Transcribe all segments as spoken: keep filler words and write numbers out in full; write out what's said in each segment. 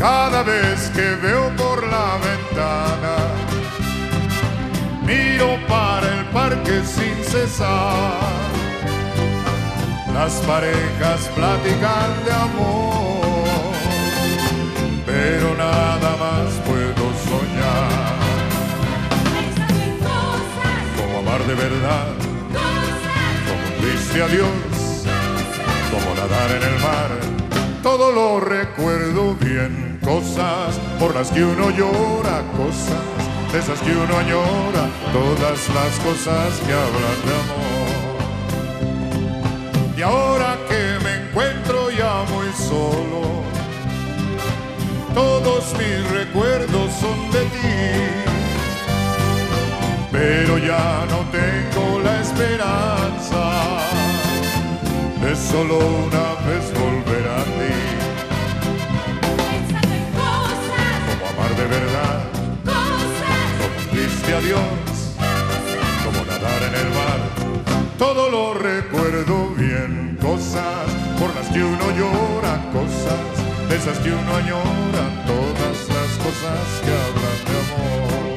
Cada vez que veo por la ventana, miro para el parque sin cesar. Las parejas platican de amor, pero nada más puedo soñar. Como amar de verdad, como un triste adiós, como nadar en el mar. Todo lo recuerdo bien, cosas por las que uno llora, cosas de esas que uno añora, todas las cosas que hablan de amor. Y ahora que me encuentro ya muy solo, todos mis recuerdos son de ti, pero ya no tengo la esperanza de solo una vez volver a ti. Como amar de verdad, como un triste adiós, como nadar en el mar. Todo lo recuerdo bien, cosas por las que uno llora, cosas de esas que uno añora, todas las cosas que hablan de amor.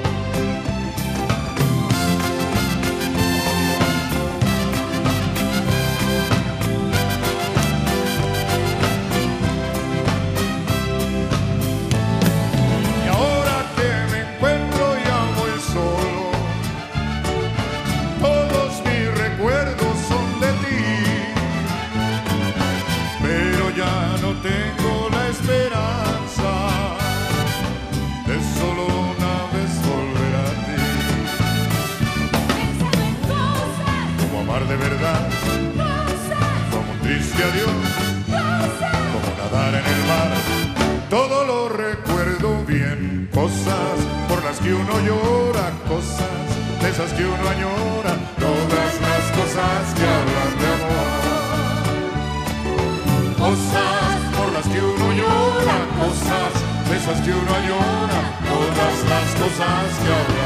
Tengo la esperanza de solo una vez volver a ti. Como amar de verdad, como un triste adiós, como nadar en el mar. Todo lo recuerdo bien, cosas por las que uno llora, cosas de esas que uno añora, todas las cosas que hablan de amor. Cosas por las que uno llora, cosas de esas que uno añora, todas las cosas que hablan.